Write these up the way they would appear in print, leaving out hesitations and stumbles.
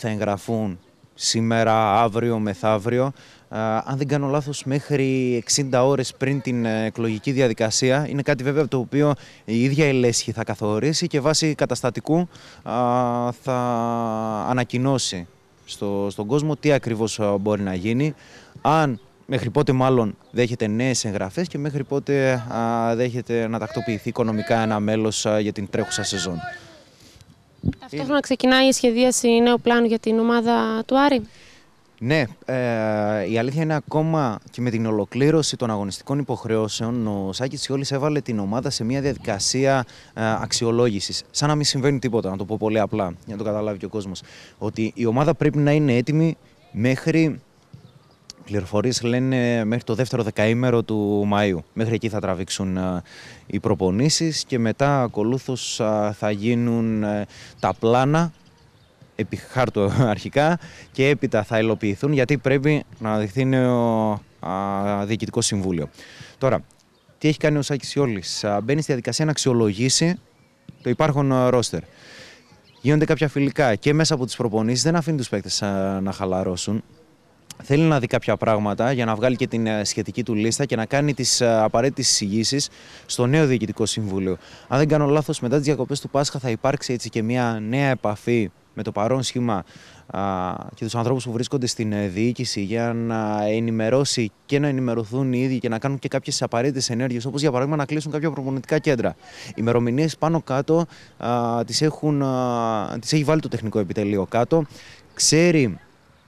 θα εγγραφούν σήμερα, αύριο, μεθαύριο. Αν δεν κάνω λάθος, μέχρι 60 ώρες πριν την εκλογική διαδικασία. Είναι κάτι βέβαια το οποίο η ίδια η λέσχη θα καθορίσει και βάσει καταστατικού θα ανακοινώσει στον κόσμο τι ακριβώς μπορεί να γίνει. Αν μέχρι πότε μάλλον δέχεται νέες εγγραφές και μέχρι πότε δέχεται να τακτοποιηθεί οικονομικά ένα μέλος για την τρέχουσα σεζόν. Ταυτόχρονα ξεκινάει η σχεδίαση νέου πλάνου για την ομάδα του Άρη. Ναι, η αλήθεια είναι ακόμα και με την ολοκλήρωση των αγωνιστικών υποχρεώσεων ο Σάκης Τσιόλης έβαλε την ομάδα σε μια διαδικασία αξιολόγησης. Σαν να μην συμβαίνει τίποτα, να το πω πολύ απλά, για να το καταλάβει και ο κόσμος. Ότι η ομάδα πρέπει να είναι έτοιμη μέχρι, πληροφορίες λένε, μέχρι το δεύτερο δεκαήμερο του Μαΐου. Μέχρι εκεί θα τραβήξουν οι προπονήσεις και μετά ακολούθως θα γίνουν τα πλάνα επί χάρτου αρχικά και έπειτα θα υλοποιηθούν, γιατί πρέπει να αναδειχθεί νέο διοικητικό συμβούλιο. Τώρα, τι έχει κάνει ο Σάκης Τσιόλης? Μπαίνει στη διαδικασία να αξιολογήσει το υπάρχον ρόστερ. Γίνονται κάποια φιλικά και μέσα από τις προπονήσεις, δεν αφήνει τους παίκτες να χαλαρώσουν. Θέλει να δει κάποια πράγματα για να βγάλει και την σχετική του λίστα και να κάνει τις απαραίτητες εισηγήσεις στο νέο διοικητικό συμβούλιο. Αν δεν κάνω λάθος, μετά τις διακοπές του Πάσχα θα υπάρξει έτσι και μια νέα επαφή με το παρόν σχήμα και τους ανθρώπους που βρίσκονται στην διοίκηση για να ενημερώσει και να ενημερωθούν οι ίδιοι και να κάνουν και κάποιες απαραίτητες ενέργειες, όπως για παράδειγμα να κλείσουν κάποια προπονητικά κέντρα. Οι ημερομηνίες πάνω κάτω τις έχει βάλει το τεχνικό επιτελείο κάτω. Ξέρει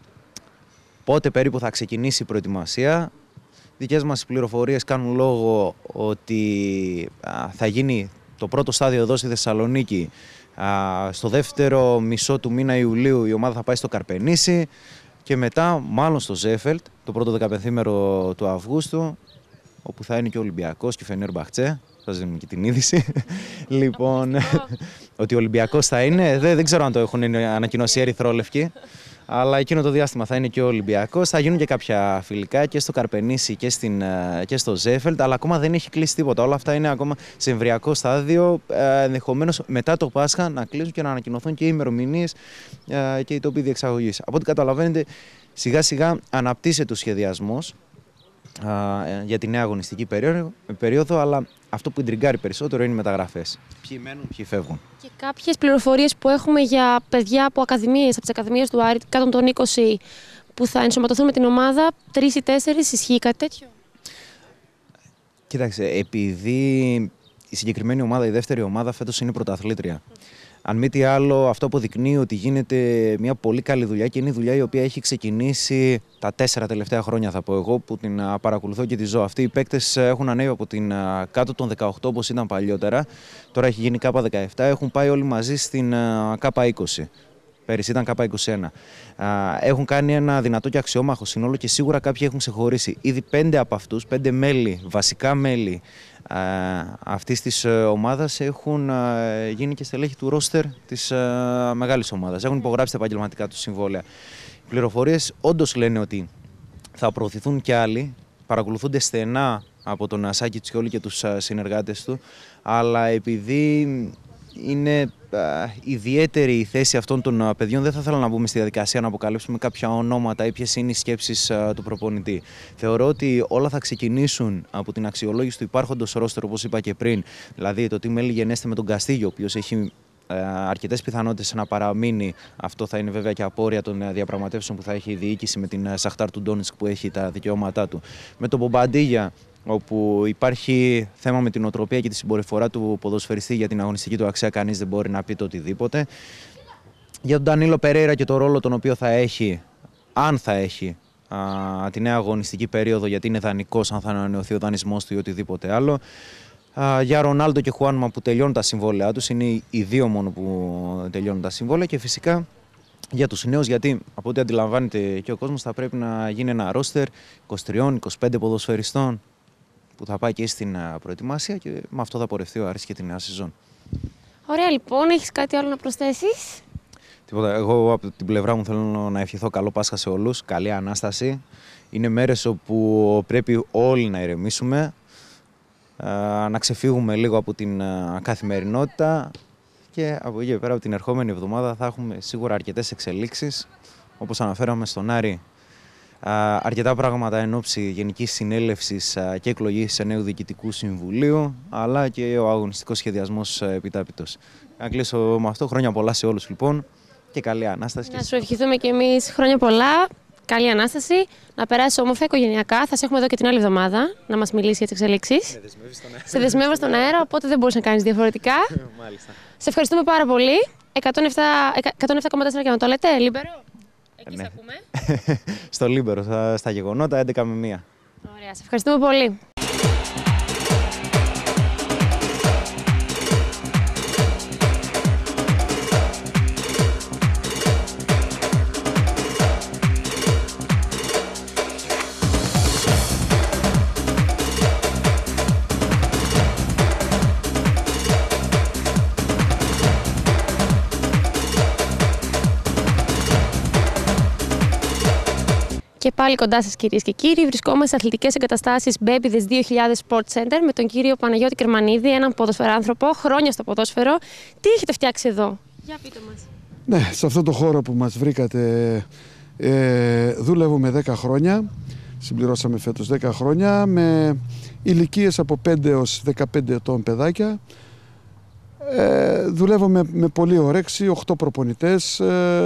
πότε περίπου θα ξεκινήσει η προετοιμασία. Δικές μας πληροφορίες κάνουν λόγο ότι θα γίνει το πρώτο στάδιο εδώ στη Θεσσαλονίκη. Στο δεύτερο μισό του μήνα Ιουλίου η ομάδα θα πάει στο Καρπενήσι και μετά μάλλον στο Ζέφελτ το πρώτο 15μέρο του Αυγούστου, όπου θα είναι και ο Ολυμπιακός και η Φενέρμπαχτσε. Σας δίνουμε και την είδηση. Λοιπόν, ότι ο Ολυμπιακός θα είναι, δεν ξέρω αν το έχουν ανακοινώσει οι ερυθρόλευκοι. Αλλά εκείνο το διάστημα θα είναι και ο Ολυμπιακός. Θα γίνουν και κάποια φιλικά και στο Καρπενήσι και στο Ζέφελτ. Αλλά ακόμα δεν έχει κλείσει τίποτα. Όλα αυτά είναι ακόμα σε εμβριακό στάδιο. Ενδεχομένως μετά το Πάσχα να κλείσουν και να ανακοινωθούν και οι ημερομηνίες και οι τόποι διεξαγωγής. Από ό,τι καταλαβαίνετε, σιγά σιγά αναπτύσσεται ο σχεδιασμός για τη νέα αγωνιστική περίοδο, αλλά αυτό που εντριγκάρει περισσότερο είναι οι μεταγραφές. Ποιοι μένουν, ποιοι φεύγουν. Και κάποιες πληροφορίες που έχουμε για παιδιά από ακαδημίες, από τις ακαδημίες του Άρη, κάτω των 20, που θα ενσωματωθούν με την ομάδα, 3 ή 4, ισχύει κάτι τέτοιο? Κοίταξε, επειδή η συγκεκριμένη ομάδα, η δεύτερη ομάδα, φέτος είναι πρωταθλήτρια. Αν μη τι άλλο, αυτό αποδεικνύει ότι γίνεται μια πολύ καλή δουλειά και είναι η δουλειά η οποία έχει ξεκινήσει τα 4 τελευταία χρόνια, θα πω εγώ, που την παρακολουθώ και τη ζω. Αυτοί οι παίκτες έχουν ανέβει από την κάτω των 18 όπως ήταν παλιότερα. Τώρα έχει γίνει K17, έχουν πάει όλοι μαζί στην K20. Πέρυσι ήταν K21. Έχουν κάνει ένα δυνατό και αξιόμαχο σύνολο και σίγουρα κάποιοι έχουν ξεχωρίσει. Ήδη 5 από αυτούς, 5 μέλη, βασικά μέλη αυτής της ομάδας έχουν γίνει και στελέχη του ρόστερ της μεγάλης ομάδας. Έχουν υπογράψει τα επαγγελματικά τους συμβόλαια. Οι πληροφορίες όντως λένε ότι θα προωθηθούν και άλλοι. Παρακολουθούνται στενά από τον Σάκη Τσιόλη και τους συνεργάτες του, αλλά επειδή είναι ιδιαίτερη η θέση αυτών των παιδιών, δεν θα ήθελα να μπούμε στη διαδικασία να αποκαλύψουμε κάποια ονόματα ή ποιες είναι οι σκέψεις του προπονητή. Θεωρώ ότι όλα θα ξεκινήσουν από την αξιολόγηση του υπάρχοντος ρόστερ, όπως είπα και πριν. Δηλαδή το τι μέλη γενέστε με τον Καστίγιο, ο οποίος έχει αρκετές πιθανότητες να παραμείνει. Αυτό θα είναι βέβαια και απόρρια των διαπραγματεύσεων που θα έχει η διοίκηση με την Σαχτάρ του Ντόνετσκ που έχει τα δικαιώματά του. Με τον Μπομπαντίγια, όπου υπάρχει θέμα με την οτροπία και τη συμπεριφορά του ποδοσφαιριστή για την αγωνιστική του αξία, κανείς δεν μπορεί να πει το οτιδήποτε. Για τον Ντανίλο Περέιρα και το ρόλο τον οποίο θα έχει, αν θα έχει, τη νέα αγωνιστική περίοδο, γιατί είναι δανεικός, αν θα ανανεωθεί ο δανεισμός του ή οτιδήποτε άλλο. Για Ρονάλντο και Χουάνμα που τελειώνουν τα συμβόλαιά τους, είναι οι δύο μόνο που τελειώνουν τα συμβόλαια, και φυσικά για τους νέους, γιατί από ό,τι αντιλαμβάνεται και ο κόσμος θα πρέπει να γίνει ένα ρόστερ 23-25 ποδοσφαιριστών που θα πάει και στην προετοιμασία και με αυτό θα πορευτεί ο Άρης και τη νέα σεζόν. Ωραία, λοιπόν, έχεις κάτι άλλο να προσθέσεις? Τίποτα. Εγώ από την πλευρά μου θέλω να ευχηθώ καλό Πάσχα σε όλους, καλή Ανάσταση. Είναι μέρες όπου πρέπει όλοι να ηρεμήσουμε, να ξεφύγουμε λίγο από την καθημερινότητα Και από εκεί και πέρα, από την ερχόμενη εβδομάδα, θα έχουμε σίγουρα αρκετές εξελίξεις. Όπως αναφέραμε στον Άρη, αρκετά πράγματα εν ώψη Γενικής Συνέλευσης και εκλογής νέου Διοικητικού Συμβουλίου, αλλά και ο αγωνιστικός σχεδιασμός επιτάπητος. Να κλείσω με αυτό. Χρόνια πολλά σε όλους λοιπόν και καλή Ανάσταση. Να σου ευχηθούμε και εμείς χρόνια πολλά. Καλή Ανάσταση. Να περάσει όμορφα οικογενειακά. Θα σε έχουμε εδώ και την άλλη εβδομάδα να μας μιλήσει για τις εξελίξεις. Σε δεσμεύω στον αέρα, οπότε δεν μπορείς να κάνεις διαφορετικά. Μάλιστα. Σε ευχαριστούμε πάρα πολύ. 107,4 και να το λέτε, Λίμπερο. Εκεί σε ακούμε. Στο Λίμπερο, στα γεγονότα, 11 με 1. Ωραία, σε ευχαριστούμε πολύ. Και πάλι κοντά σας, κυρίες και κύριοι, βρισκόμαστε σε αθλητικές εγκαταστάσεις Μπέμπηδες 2000 Sport Center με τον κύριο Παναγιώτη Κερμανίδη, έναν ποδοσφαιράνθρωπο, χρόνια στο ποδόσφαιρο. Τι έχετε φτιάξει εδώ, για πείτε μας. Ναι, σε αυτό το χώρο που μας βρήκατε δούλευουμε 10 χρόνια, συμπληρώσαμε φέτος 10 χρόνια, με ηλικίες από 5 έως 15 ετών παιδάκια. Δουλεύουμε με πολύ όρεξη, 8 προπονητές,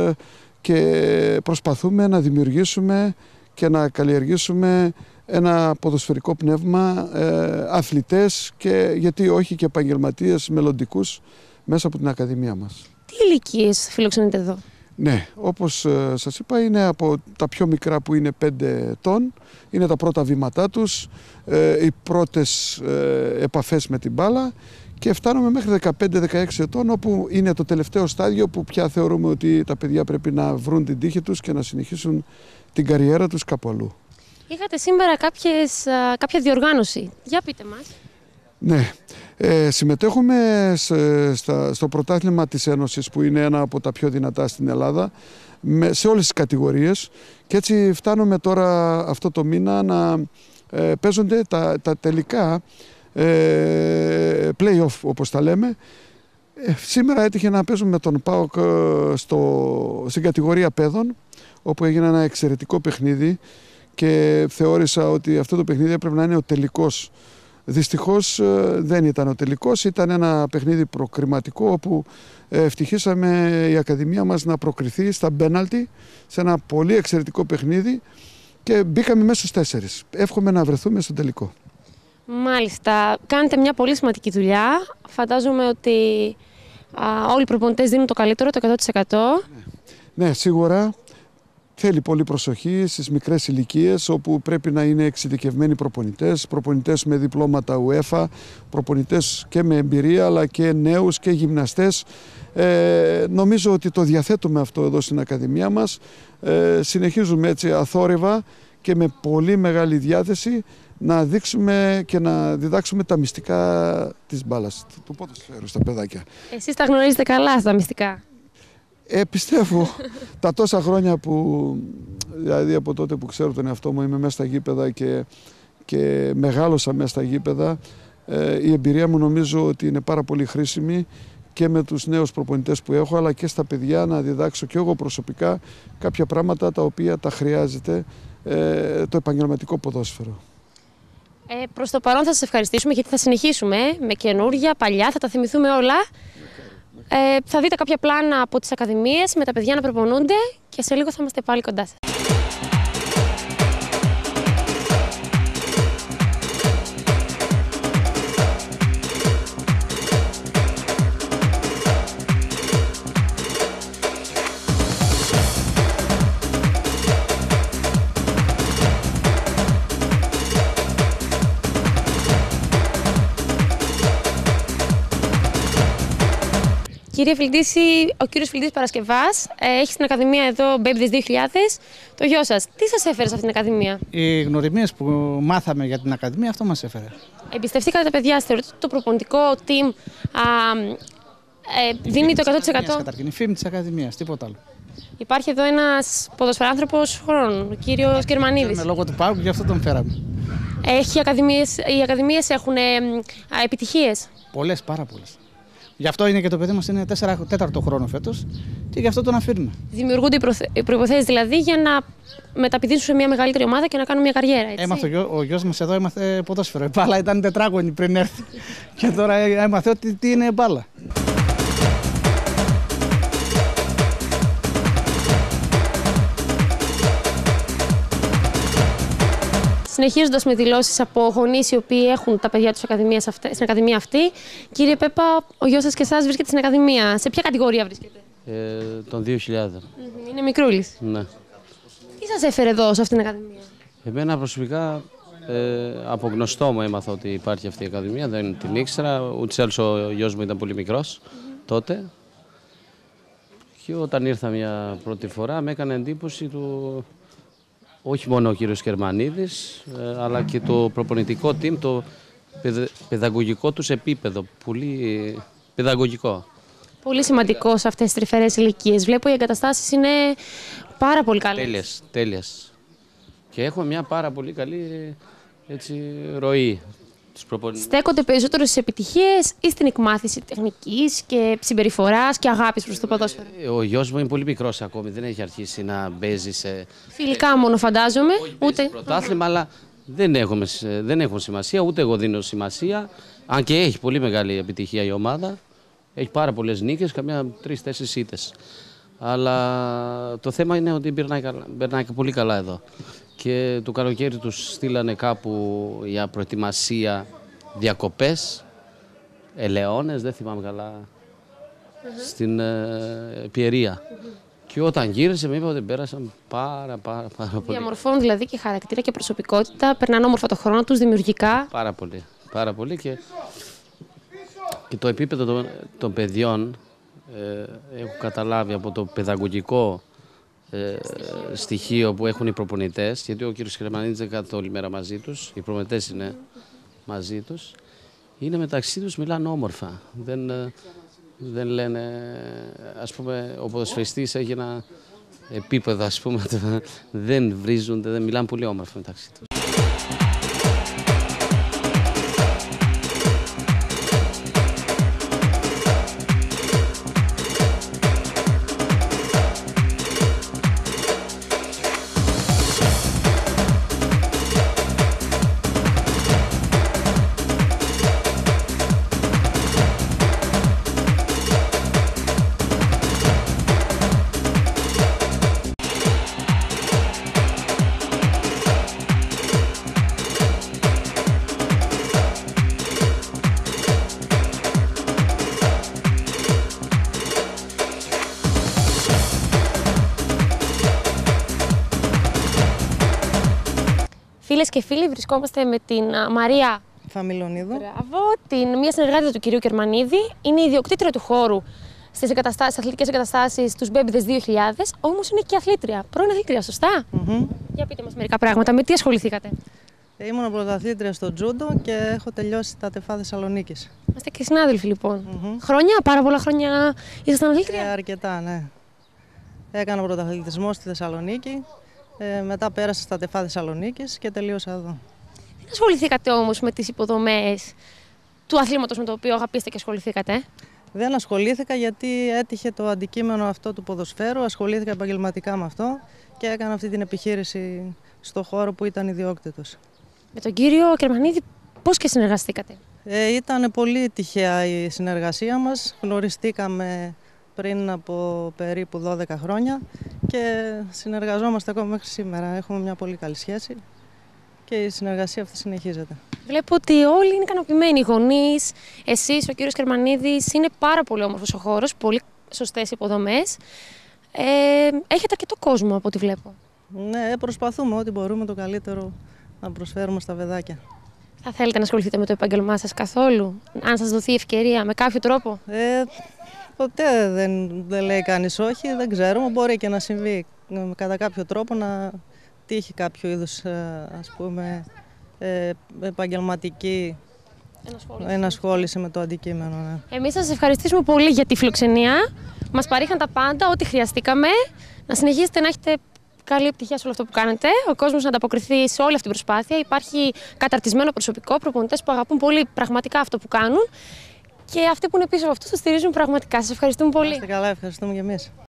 και προσπαθούμε να δημιουργήσουμε και να καλλιεργήσουμε ένα ποδοσφαιρικό πνεύμα, αθλητές και γιατί όχι και επαγγελματίες μελλοντικούς μέσα από την Ακαδημία μας. Τι ηλικίες φιλοξενείτε εδώ? Ναι, όπως σας είπα, είναι από τα πιο μικρά που είναι 5 ετών, είναι τα πρώτα βήματά τους, οι πρώτες επαφές με την μπάλα, και φτάνουμε μέχρι 15-16 ετών, όπου είναι το τελευταίο στάδιο που πια θεωρούμε ότι τα παιδιά πρέπει να βρουν την τύχη τους και να συνεχίσουν την καριέρα τους κάπου αλλού. Είχατε σήμερα κάποια διοργάνωση. Για πείτε μας. Ναι, συμμετέχουμε στο πρωτάθλημα της Ένωσης, που είναι ένα από τα πιο δυνατά στην Ελλάδα, σε όλες τις κατηγορίες, και έτσι φτάνουμε τώρα αυτό το μήνα να παίζονται τα τελικά play-off, όπως τα λέμε. Σήμερα έτυχε να παίζουμε με τον ΠΑΟΚ στην κατηγορία παιδών, όπου έγινε ένα εξαιρετικό παιχνίδι και θεώρησα ότι αυτό το παιχνίδι έπρεπε να είναι ο τελικός. Δυστυχώς δεν ήταν ο τελικός, ήταν ένα παιχνίδι προκριματικό, όπου ευτυχήσαμε η Ακαδημία μας να προκριθεί στα πέναλτι σε ένα πολύ εξαιρετικό παιχνίδι και μπήκαμε μέσα στους 4. Εύχομαι να βρεθούμε στο τελικό. Μάλιστα. Κάνετε μια πολύ σημαντική δουλειά. Φαντάζομαι ότι όλοι οι προπονητές δίνουν το καλύτερο, το 100%. Ναι, σίγουρα. Θέλει πολύ προσοχή στις μικρές ηλικίες, όπου πρέπει να είναι εξειδικευμένοι προπονητές με διπλώματα UEFA, προπονητές και με εμπειρία, αλλά και νέους και γυμναστές. Νομίζω ότι το διαθέτουμε αυτό εδώ στην Ακαδημία μας. Συνεχίζουμε έτσι αθόρυβα και με πολύ μεγάλη διάθεση να δείξουμε και να διδάξουμε τα μυστικά της μπάλας, του ποδοσφαίρου στα παιδάκια. Εσείς τα γνωρίζετε καλά τα μυστικά. Πιστεύω τα τόσα χρόνια που, δηλαδή από τότε που ξέρω τον εαυτό μου, είμαι μέσα στα γήπεδα και μεγάλωσα μέσα στα γήπεδα, η εμπειρία μου νομίζω ότι είναι πάρα πολύ χρήσιμη και με τους νέους προπονητές που έχω, αλλά και στα παιδιά, να διδάξω και εγώ προσωπικά κάποια πράγματα τα οποία τα χρειάζεται το επαγγελματικό ποδόσφαιρο. Προς το παρόν θα σας ευχαριστήσουμε, γιατί θα συνεχίσουμε με καινούργια, παλιά, θα τα θυμηθούμε όλα. Θα δείτε κάποια πλάνα από τις ακαδημίες με τα παιδιά να προπονούνται και σε λίγο θα είμαστε πάλι κοντά σας. Κύριε Φιλντήση, ο κύριος Φιλντής Παρασκευάς έχει στην Ακαδημία εδώ Μπέμπηδες 2000 το γιο σας. Τι σας έφερε σε αυτήν την Ακαδημία? Οι γνωριμίες που μάθαμε για την Ακαδημία, αυτό μας έφερε. Εμπιστευτήκατε τα παιδιά, θεωρείτε ότι το προπονητικό team δίνει το 100%? Καταρχήν, η φήμη της Ακαδημίας, τίποτα άλλο. Υπάρχει εδώ ένας ποδοσφαιράνθρωπος χρόνου, ο κύριος Κερμανίδης. Με λόγω του ΠΑΟΚ, γι' αυτό τον φέραμε. Οι ακαδημίες έχουν επιτυχίες? Πολλές, πάρα πολλές. Γι' αυτό είναι και το παιδί μας είναι 4ο χρόνο φέτος και γι' αυτό τον αφήνουμε. Δημιουργούνται οι προϋποθέσεις δηλαδή για να μεταπηδήσουν σε μια μεγαλύτερη ομάδα και να κάνουν μια καριέρα. Έτσι. Ο γιος μας εδώ έμαθε ποδόσφαιρο. Η μπάλα ήταν τετράγωνη πριν έρθει. Και τώρα έμαθε ότι τι είναι μπάλα. Συνεχίζοντας με δηλώσεις από γονείς οι οποίοι έχουν τα παιδιά τους στην Ακαδημία αυτή, κύριε Πέπα, ο γιος σας και εσάς βρίσκεται στην Ακαδημία. Σε ποια κατηγορία βρίσκεται? Των 2.000. Είναι μικρούλης. Ναι. Τι σας έφερε εδώ σε αυτήν την Ακαδημία? Εμένα προσωπικά από γνωστό μου έμαθα ότι υπάρχει αυτή η Ακαδημία, δεν την ήξερα. Ούτως ή άλλως ο γιος μου ήταν πολύ μικρός τότε. Και όταν ήρθα μια πρώτη φορά με έκανε εντύπωση του... Όχι μόνο ο κύριος Κερμανίδης, αλλά και το προπονητικό team, το παιδαγωγικό τους επίπεδο, πολύ παιδαγωγικό. Πολύ σημαντικό σε αυτές τις τρυφερές ηλικίες. Βλέπω οι εγκαταστάσεις είναι πάρα πολύ καλές. Τέλειες. Και έχουμε μια πάρα πολύ καλή ροή. Στέκονται περισσότερο στις επιτυχίες ή στην εκμάθηση τεχνικής και συμπεριφοράς και αγάπης προς το ποδόσφαιρο? Ο γιος μου είναι πολύ μικρός ακόμη, δεν έχει αρχίσει να παίζει σε... Φιλικά μόνο φαντάζομαι. Ούτε πρωτάθλημα, αλλά δεν έχουν σημασία, ούτε εγώ δίνω σημασία. Αν και έχει πολύ μεγάλη επιτυχία η ομάδα, έχει πάρα πολλές νίκες, καμιά 3-4 ήττες. Αλλά το θέμα είναι ότι περνάει πολύ καλά εδώ. Και το καλοκαίρι τους στείλανε κάπου για προετοιμασία διακοπές, Ελαιώνες, δεν θυμάμαι καλά, στην Πιερία. Και όταν γύρισε με είπε ότι πέρασαν πάρα πολύ. Διαμορφώνουν δηλαδή και χαρακτήρα και προσωπικότητα, περνάνε όμορφα το χρόνο τους, δημιουργικά. Πάρα πολύ και το επίπεδο των παιδιών έχω καταλάβει από το παιδαγωγικό στοιχείο που έχουν οι προπονητές, γιατί ο κύριος Κερμανίδης δεν κάθεται όλη μέρα μαζί τους, οι προπονητές είναι μαζί τους, είναι μεταξύ τους, μιλάνε όμορφα. Δεν λένε, ας πούμε, ο ποδοσφαιριστής έχει ένα επίπεδο, ας πούμε, δεν βρίζονται, δεν μιλάνε πολύ όμορφα μεταξύ τους. Φίλες και φίλοι, βρισκόμαστε με την Μαρία Φαμιλονίδου. Μπράβο, μια συνεργάτη του κυρίου Κερμανίδη. Είναι η ιδιοκτήτρια του χώρου στις αθλητικές εγκαταστάσεις τους Μπέμπιδες 2000, όμως είναι και αθλήτρια. Πρώην αθλήτρια, σωστά? Για πείτε μας μερικά πράγματα. Με τι ασχοληθήκατε? Ήμουν πρωταθλήτρια στο τζούντο και έχω τελειώσει τα ΤΕΦΑ Θεσσαλονίκης. Είμαστε και συνάδελφοι λοιπόν. Χρόνια, πάρα πολλά χρόνια ήσασταν αθλήτρια? Αρκετά, ναι. Έκανα πρωταθλητισμό στη Θεσσαλονίκη. Μετά πέρασα στα ΤΕΦΑ Θεσσαλονίκης και τελείωσα εδώ. Δεν ασχοληθήκατε όμως με τις υποδομές του αθλήματος με το οποίο αγαπήσατε και ασχοληθήκατε? Δεν ασχολήθηκα γιατί έτυχε το αντικείμενο αυτό του ποδοσφαίρου. Ασχολήθηκα επαγγελματικά με αυτό και έκανα αυτή την επιχείρηση στο χώρο που ήταν ιδιόκτητος. Με τον κύριο Κερμανίδη πώς και συνεργαστήκατε? Ήταν πολύ τυχαία η συνεργασία μας. Γνωριστήκαμε πριν από περίπου 12 χρόνια και συνεργαζόμαστε ακόμα μέχρι σήμερα. Έχουμε μια πολύ καλή σχέση και η συνεργασία αυτή συνεχίζεται. Βλέπω ότι όλοι είναι ικανοποιημένοι, οι γονείς, εσείς, ο κύριος Κερμανίδης. Είναι πάρα πολύ όμορφος ο χώρος, πολύ σωστές υποδομές. Έχετε αρκετό κόσμο από ό,τι βλέπω. Ναι, προσπαθούμε ό,τι μπορούμε το καλύτερο να προσφέρουμε στα παιδάκια. Θα θέλετε να ασχοληθείτε με το επάγγελμά σας καθόλου, αν σας δοθεί ευκαιρία με κάποιο τρόπο? Ποτέ δεν λέει κανείς όχι, δεν ξέρω, μπορεί και να συμβεί κατά κάποιο τρόπο να τύχει κάποιο είδους, ας πούμε, επαγγελματική ενασχόληση με το αντικείμενο. Ναι. Εμείς σας ευχαριστήσουμε πολύ για τη φιλοξενία. Μας παρήχαν τα πάντα, ό,τι χρειαστήκαμε. Να συνεχίσετε να έχετε καλή επιτυχία σε όλο αυτό που κάνετε. Ο κόσμος να ανταποκριθεί σε όλη αυτή την προσπάθεια. Υπάρχει καταρτισμένο προσωπικό, προπονητές που αγαπούν πολύ πραγματικά αυτό που κάνουν. και αυτοί που είναι πίσω από αυτούς το στηρίζουν πραγματικά. Σας ευχαριστούμε πολύ. Είστε καλά, ευχαριστούμε και εμείς.